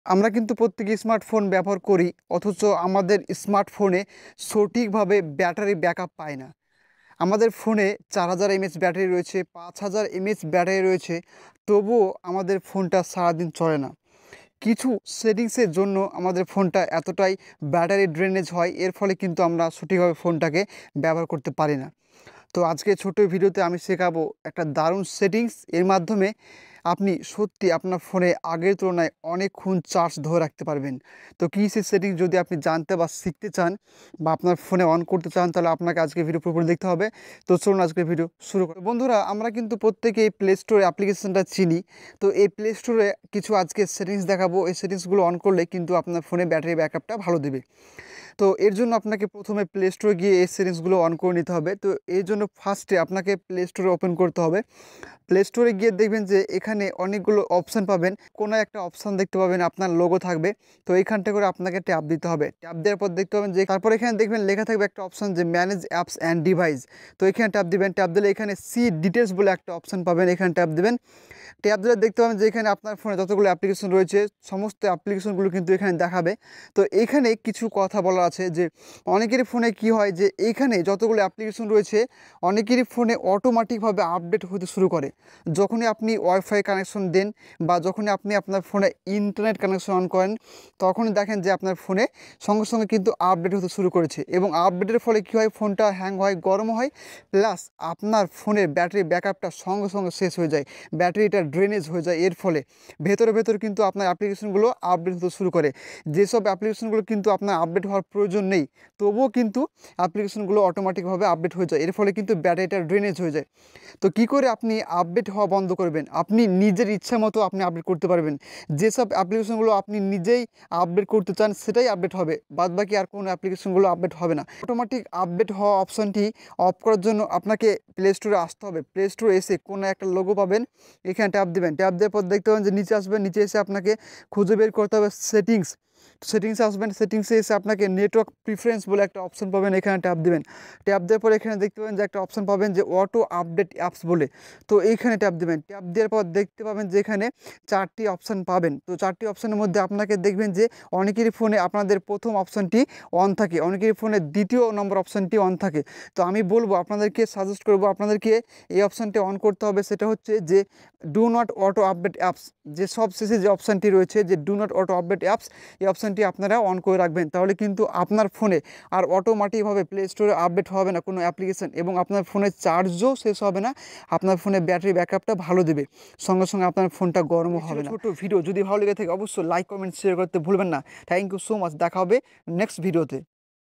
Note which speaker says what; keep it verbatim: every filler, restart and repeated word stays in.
Speaker 1: আমরা কিন্তু প্রত্যেকে স্মার্টফোন ব্যবহার করি, অথচ আমাদের স্মার্টফোনে সঠিকভাবে ব্যাটারি ব্যাকআপ পায় না। আমাদের ফোনে চার হাজার এমএএইচ ব্যাটারি রয়েছে, পাঁচ হাজার এমএএইচ ব্যাটারি রয়েছে, তবুও আমাদের ফোনটা সারাদিন চলে না। কিছু সেটিংসের জন্য আমাদের ফোনটা এতটাই ব্যাটারি ড্রেনেজ হয়, এর ফলে কিন্তু আমরা সঠিকভাবে ফোনটাকে ব্যবহার করতে পারি না। তো আজকে ছোট্ট ভিডিওতে আমি শেখাবো একটা দারুণ সেটিংস, এর মাধ্যমে আপনি সত্যি আপনার ফোনে আগের তুলনায় অনেকক্ষণ চার্জ ধরে রাখতে পারবেন। তো কী সেই সেটিংস যদি আপনি জানতে বা শিখতে চান বা আপনার ফোনে অন করতে চান, তাহলে আপনাকে আজকে ভিডিও পুরোপুরি দেখতে হবে। তো চলুন আজকের ভিডিও শুরু করি। বন্ধুরা, আমরা কিন্তু প্রত্যেকে এই প্লে স্টোর অ্যাপ্লিকেশনটা চিনি। তো এই প্লে স্টোরে কিছু আজকে সেটিংস দেখাবো, এই সেটিংসগুলো অন করলে কিন্তু আপনার ফোনে ব্যাটারি ব্যাকআপটা ভালো দেবে। তো এর জন্য আপনাকে প্রথমে প্লে স্টোরে গিয়ে এই সেটিংসগুলো অন করে নিতে হবে। তো এর জন্য ফার্স্টে আপনাকে প্লে স্টোরে ওপেন করতে হবে। প্লে স্টোরে গিয়ে দেখবেন যে এখানে অনেকগুলো অপশান পাবেন, কোনো একটা অপশান দেখতে পাবেন আপনার লোগো থাকবে। তো এইখানটা করে আপনাকে ট্যাপ দিতে হবে। ট্যাপ দেওয়ার পর দেখতে পাবেন যে তারপর এখানে দেখবেন লেখা থাকবে একটা অপশান যে ম্যানেজ অ্যাপস অ্যান্ড ডিভাইস। তো এখানে ট্যাপ দিবেন। ট্যাপ দিলে এখানে সি ডিটেলস বলে একটা অপশান পাবেন, এখানে ট্যাপ দিবেন। ট্যাপ দিলে দেখতে পাবেন যে এখানে আপনার ফোনে যতগুলো অ্যাপ্লিকেশন রয়েছে সমস্ত অ্যাপ্লিকেশনগুলো কিন্তু এখানে দেখাবে। তো এখানে কিছু কথা বলা আছে যে অনেকেরই ফোনে কি হয় যে এইখানে যতগুলো অ্যাপ্লিকেশন রয়েছে অনেকেরই ফোনে অটোমেটিকভাবে আপডেট হতে শুরু করে। যখনই আপনি ওয়াইফাই কানেকশন দেন বা যখনই আপনি আপনার ফোনে ইন্টারনেট কানেকশন অন করেন, তখনই দেখেন যে আপনার ফোনে সঙ্গে সঙ্গে কিন্তু আপডেট হতে শুরু করেছে। এবং আপডেটের ফলে কী হয়, ফোনটা হ্যাং হয়, গরম হয়, প্লাস আপনার ফোনের ব্যাটারি ব্যাকআপটা সঙ্গে সঙ্গে শেষ হয়ে যায়, ব্যাটারিটা ড্রেনেজ হয়ে যায়। এর ফলে ভেতরে ভেতরে কিন্তু আপনার অ্যাপ্লিকেশনগুলো আপডেট হতে শুরু করে। যেসব অ্যাপ্লিকেশনগুলো কিন্তু আপনার আপডেট হওয়ার প্রয়োজন নেই, তবুও কিন্তু অ্যাপ্লিকেশনগুলো অটোমেটিকভাবে আপডেট হয়ে যায়। এর ফলে কিন্তু ব্যাটারিটা ড্রেনেজ হয়ে যায়। তো কী করে আপনি আপডেট হওয়া বন্ধ করবেন? আপনি নিজের ইচ্ছা মতো আপনি আপডেট করতে পারবেন। যেসব অ্যাপ্লিকেশনগুলো আপনি নিজেই আপডেট করতে চান সেটাই আপডেট হবে, বাদবাকি আর কোনো অ্যাপ্লিকেশনগুলো আপডেট হবে না। অটোমেটিক আপডেট হওয়া অপশানটি অফ করার জন্য আপনাকে প্লে স্টোরে আসতে হবে। প্লে স্টোরে এসে কোনো একটা লোগো পাবেন, এখানে ট্যাপ দেবেন। ট্যাপ দেওয়ার পর দেখতে পাবেন যে নিচে আসবেন, নিচে এসে আপনাকে খুঁজে বের করতে হবে সেটিংস। সেটিংসে আসবেন, সেটিংসে এসে আপনাকে নেটওয়ার্ক প্রিফারেন্স বলে একটা অপশন পাবেন, এখানে ট্যাপ দেবেন। ট্যাপ দেওয়ার পর এখানে দেখতে পাবেন যে একটা অপশন পাবেন যে অটো আপডেট অ্যাপস বলে। তো এইখানে ট্যাপ দেবেন। ট্যাপ দেওয়ার পর দেখতে পাবেন যে এখানে চারটি অপশান পাবেন। তো চারটি অপশানের মধ্যে আপনাকে দেখবেন যে অনেকেরই ফোনে আপনাদের প্রথম অপশানটি অন থাকে, অনেকেরই ফোনে দ্বিতীয় নম্বর অপশানটি অন থাকে। তো আমি বলবো আপনাদেরকে, সাজেস্ট করবো আপনাদেরকে এই অপশানটি অন করতে হবে। সেটা হচ্ছে যে do not auto update apps, যে সব শেষে যে অপশানটি রয়েছে যে do not auto update apps, এই অপশানটি আপনারা অন করে রাখবেন। তাহলে কিন্তু আপনার ফোনে আর অটোমেটিকভাবে প্লে স্টোরে আপডেট হবে না কোনো অ্যাপ্লিকেশন, এবং আপনার ফোনের চার্জও শেষ হবে না, আপনার ফোনের ব্যাটারি ব্যাকআপটা ভালো দেবে, সঙ্গে সঙ্গে আপনার ফোনটা গরমও হবে না। ছোটো ভিডিও যদি ভালো লেগে থাকে অবশ্যই লাইক কমেন্ট শেয়ার করতে ভুলবেন না। থ্যাংক ইউ সো মাচ, দেখা হবে নেক্সট ভিডিওতে।